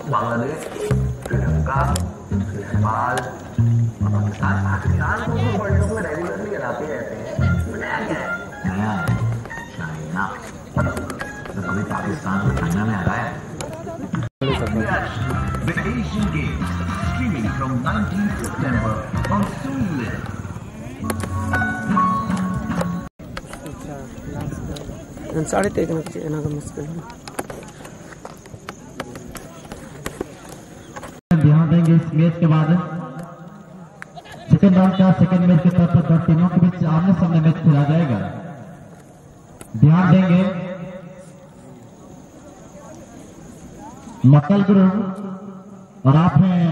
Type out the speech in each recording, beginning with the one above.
बांग्लादेश, श्रीलंका, नेपाल, पाकिस्तान को भी world cup में रेगुलरली हराते रहते हैं। नया क्या है? नया है चाइना। तो कभी पाकिस्तान को चाइना में हराया है। The Asian Games streaming from 19th September on Sunlit. साढ़े तेरह का मुश्किल है। ध्यान देंगे इस मैच के बाद सेकंड राउंड का सेकंड मैच के तौर पर दो टीमों के बीच आमने सामने मैच खेला जाएगा। ध्यान देंगे मक्कल ग्रुप और आप हैं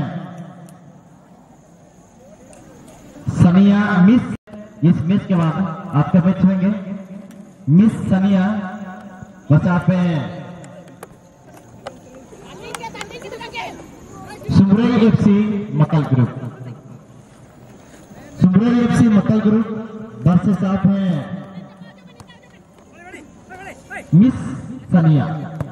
सनिया मिस। इस मैच के बाद आपका मैच होंगे मिस सनिया बस आप सुमरई एफसी मक्कल ग्रुप। सुमरई एफसी मक्कल ग्रुप वर्सेस आप हैं मिस सनिया।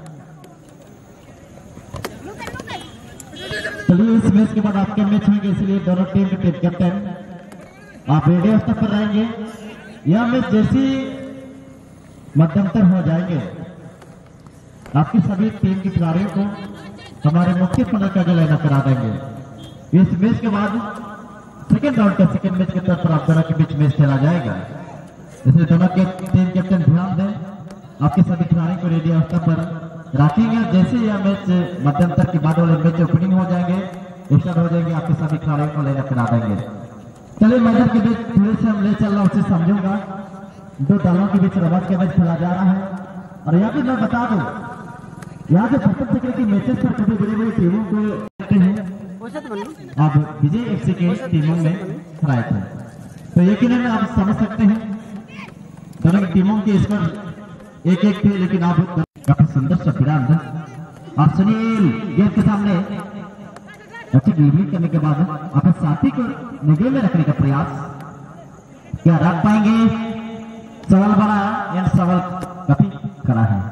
चलिए इस मैच के बाद आपके मैच होंगे, इसलिए दोनों टीम के टीम कैप्टन आप रेडियो स्तर पर रहेंगे। यह मैच जैसी मध्यंतर हो जाएंगे आपकी सभी टीम के खिलाड़ियों को हमारे मुख्य पंडित का लाइनअप करा देंगे। इस मैच के बाद सेकेंड राउंड का सेकेंड मैच के तौर पर आप दोनों के बीच मैच खेला जाएगा, इसलिए दोनों के टीम कैप्टन ध्यान दें, आपके सभी खिलाड़ियों को रेडियो स्तर पर रखेंगे। जैसे यह मैच मध्यंतर के बाद वाले मैच ओपनिंग हो जाएंगे, स्टार्ट हो जाएंगे, आपके सभी खिलाड़ियों को लाइनअप करा देंगे। चलिए मैदान के बीच थोड़े से हम ले चल रहा उसे समझूंगा। दो दलों के बीच रवाज का मैच खेला जा रहा है और यहाँ पे मैं बता दूं यहाँ के प्रथम सेक्रेटरी की मैचेस पर कभी बड़ी बड़ी टीमों को देखते हैं, आप विजय एफसी के टीमों में हराए थे, तो यकीनन आप समझ सकते हैं दोनों टीमों के स्कोर एक एक थे, लेकिन आप काफी सुंदर सा फिरान और सुनील गेंद के सामने अच्छी डिलीवरी करने के बाद अपने साथी को निगह में रखने का प्रयास क्या रख पाएंगे? सवाल बड़ा एंड सवाल काफी कड़ा है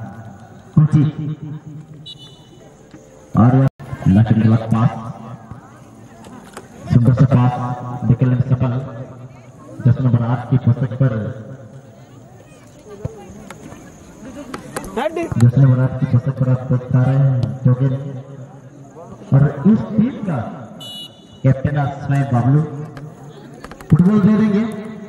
और पास सुंदर से पास निकलने में सफल। 10 नंबर 8 की पोस्टर पर 10 नंबर 8 की पोस्टर पर आप देख पा रहे हैं जोगिन और इस टीम का कैप्टन स्वयं बाबलू फुटबॉल दे देंगे।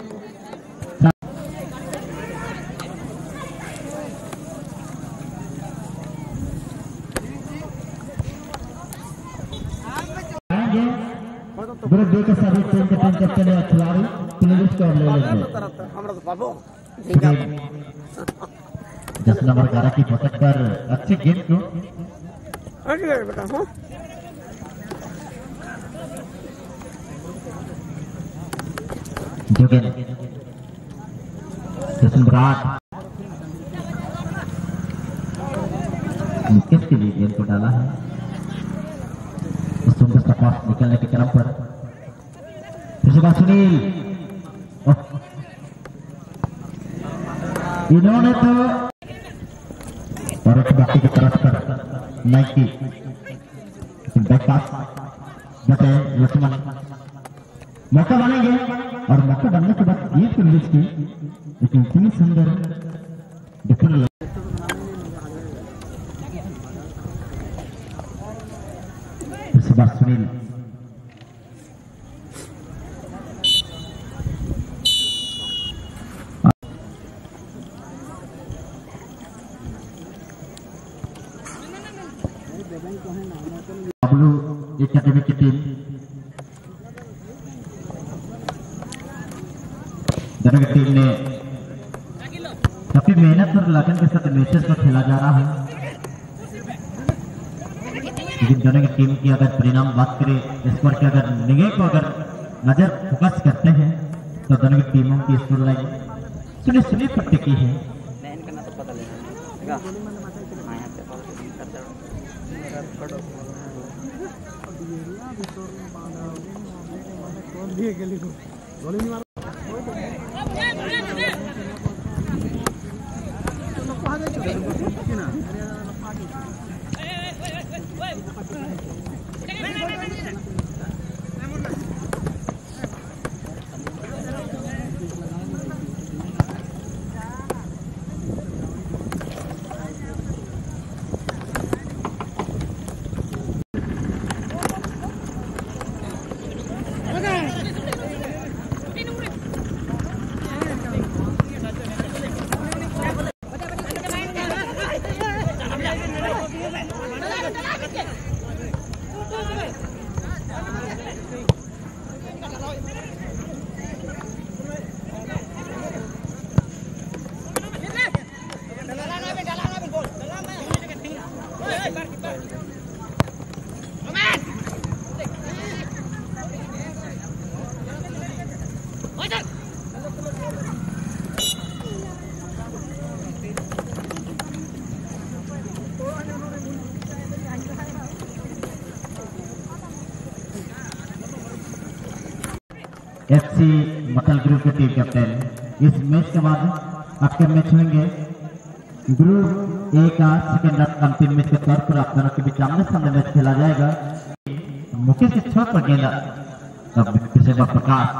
ग्रुप बी के सभी टीम के टीम कैप्टन या खिलाड़ी प्लेलिस्ट को ले लेंगे। 10 नंबर 11 की पोस्टर पर अच्छे गेम को जोगिन 10 नंबर 8 विकेट के लिए गेंद को डाला है। सुंदर सा पास निकलने के क्रम पर सुनील इन्होंने तो और एक बाकी की तरफ पर नाइकी बैक पास बचे लक्ष्मण मौका बनेंगे और मौका बनने के बाद ये रिलीज की लेकिन इतनी सुंदर डिफरेंट सुनील बाबलू एकेडमी की टीम दोनों की टीम ने काफी मेहनत और लगन के साथ मैचेस को खेला जा रहा है, लेकिन दोनों की टीम की अगर परिणाम बात करें स्कोर की अगर निगाह को अगर नजर फोकस करते हैं तो दोनों की टीमों की स्कोर लाइन सुनी पर टिकी है। FC मतल ग्रुप के टीम कैप्टन इस मैच के बाद आपके मैच होंगे ग्रुप ए का सेकंड अंतिम मैच के तौर पर आप दोनों के बीच आमने सामने मैच खेला जाएगा। मुकेश के छत पर गेंदा तब फिर से प्रकाश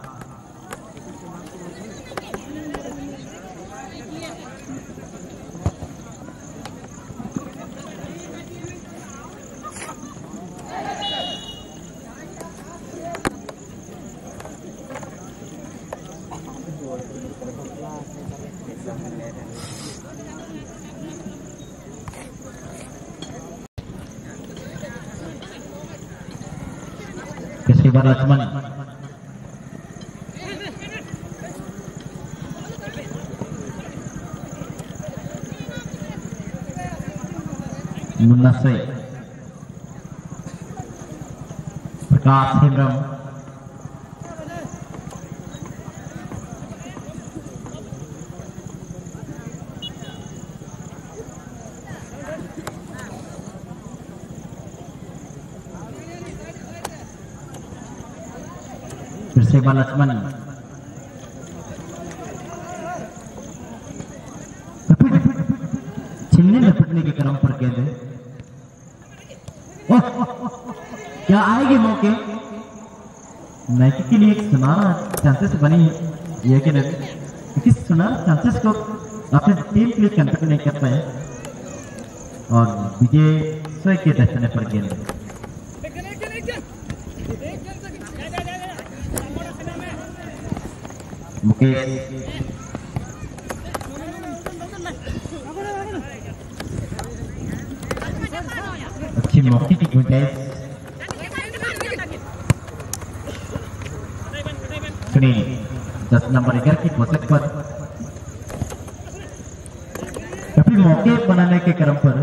किसी बार लक्ष्मण मुन्ना से प्रकाश हेमरम फिर से बाल लक्ष्मण छिलने लपटने के क्रम पर गेंद क्या आएगी मौके नाइकी के लिए एक सुनहरा चांसेस बनी है ये कि नहीं किस सुनहरा चांसेस को अपने टीम के लिए कंट्रोल नहीं कर पाए और विजय स्वयं के दर्शने पर गेंद मुकेश अच्छी मौके की गुंजाइश सुनील 10 नंबर 11 की पोषक पर काफी मौके बनाने के क्रम पर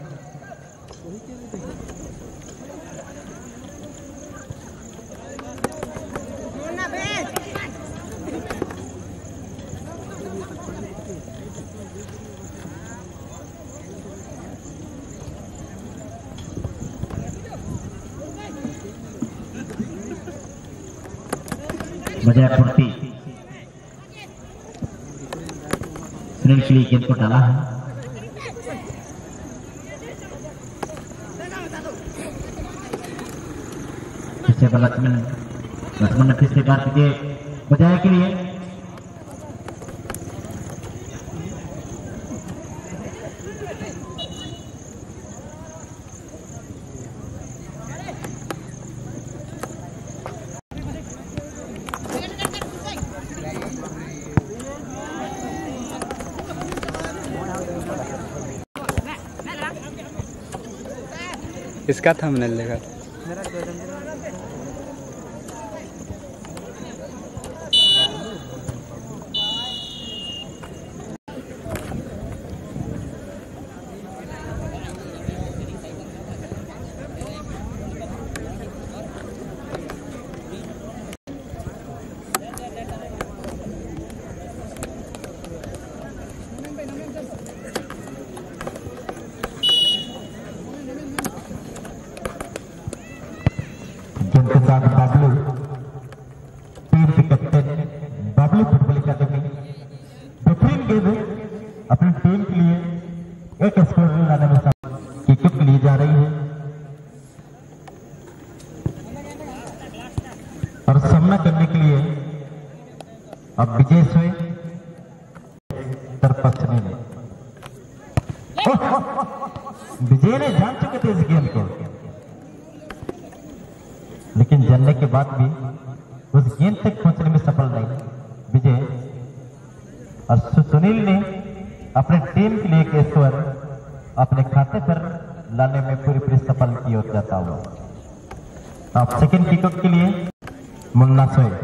बजाय पूर्ति सुनील के लिए गेंद को डाला है। फिर से लक्ष्मण ने फिर से बात की बजाय के लिए इसका थंबनेल लेगा बाबलू टीम के कैप्टन बाबलू फुटबॉल अकादमी बेहतरीन गेंद अपनी टीम के लिए एक स्कोर लाने में किक के लिए जा रही है। और सामना करने के लिए अब विजय सोए तरपक्षणी ने विजय ने जान चुके थे इस गेम को, लेकिन जानने के बाद भी उस गेंद तक पहुंचने में सफल नहीं विजय। और सुनील ने अपने टीम के लिए एक स्कोर अपने खाते पर लाने में पूरी सफल की ओर जाता हुआ। अब सेकंड किकऑफ के लिए मुन्ना सोए।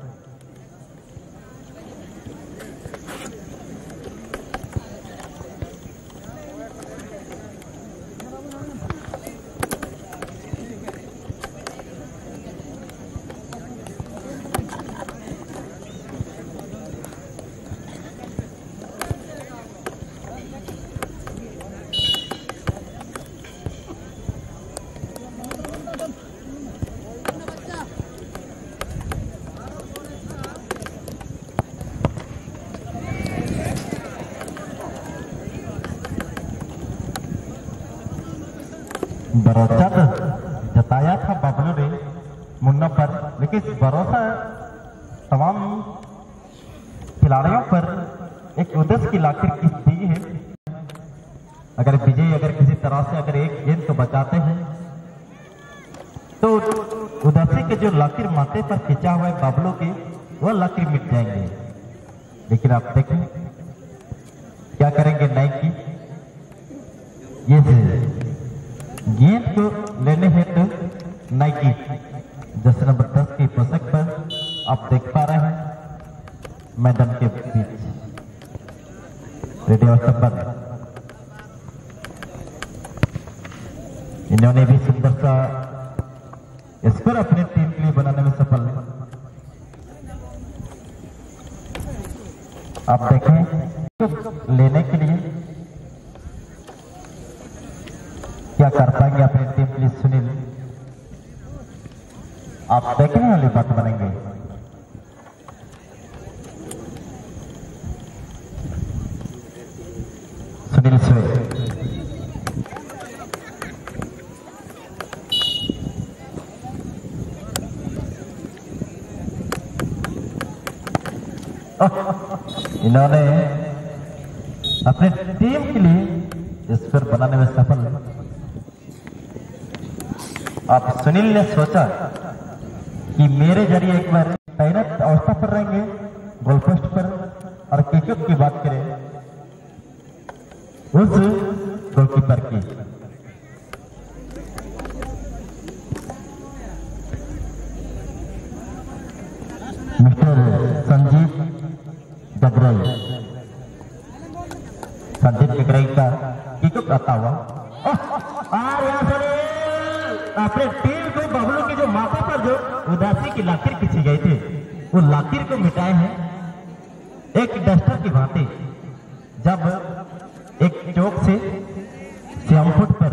भरोसा जताया था बबलू ने मुन्ना पर, लेकिन भरोसा तमाम खिलाड़ियों पर एक उद्देश्य की लाकर किस दी है। अगर विजय किसी तरह से अगर एक गेंद को बचाते हैं तो उदासी के जो लाकिर माथे पर खिंचा हुआ है बबलू की, वो लाकिर मिट जाएंगे। लेकिन आप देखें क्या करेंगे नाइक की, ये गेंद को लेने हेतु नाइकी 10 नंबर 10 की पोशाक पर आप देख पा रहे हैं मैदान के बीच रेडियो संबंध। इन्होंने भी सुंदर सा स्कोर अपनी टीम के लिए बनाने में सफल है। आप देखें लेने के लिए क्या कर पाएंगे अपनी टीम के लिए सुनील, आप देखने वाली बात बनेंगे। सुनील सोए इन्होंने अपनी टीम के लिए स्कोर बनाने में सफल। अब सुनील ने सोचा कि मेरे जरिए एक बार तैनात अवस्था पर रहेंगे गोल पोस्ट पर, और किकऑफ की बात करें उस गोलकीपर की। मिस्टर संजीव गगराई का किकऑफ आता हुआ और यहाँ से अपने टीम को बबलू के जो माथा पर जो उदासी की लाकीर खींची गई थी, वो लाकीर को मिटाए हैं एक डस्टर की भांति। जब एक चौक से श्यामपुट पर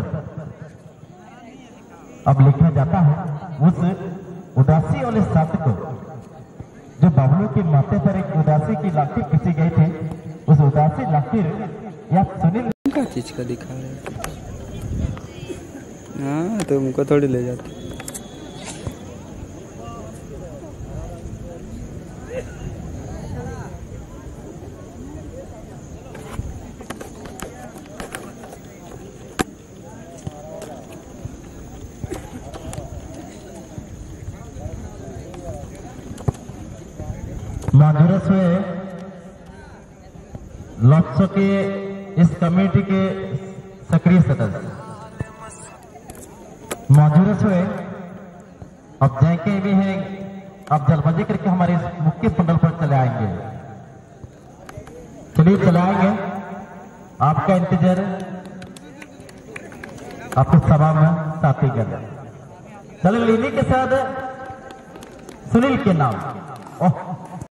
अब लिखा जाता है उस उदासी वाले शब्द को, जो बबलू के माथे पर एक उदासी की लाकीर खींची गई थी, उस उदासी लाकीर या सुनील क्या चीज का दिखा रहे हैं। हाँ तो हमको थोड़ी ले जाते। माधुरस में लक्ष्य के इस कमेटी के सक्रिय सदस्य मौजूद हुए। अब जाके भी हैं, अब जल्दबाजी करके हमारे मुख्य पंडल पर चले आएंगे। चलिए चले आएंगे, आपका इंतजार आपको सभा में साथी कर। चलिए लेने के साथ सुनील के नाम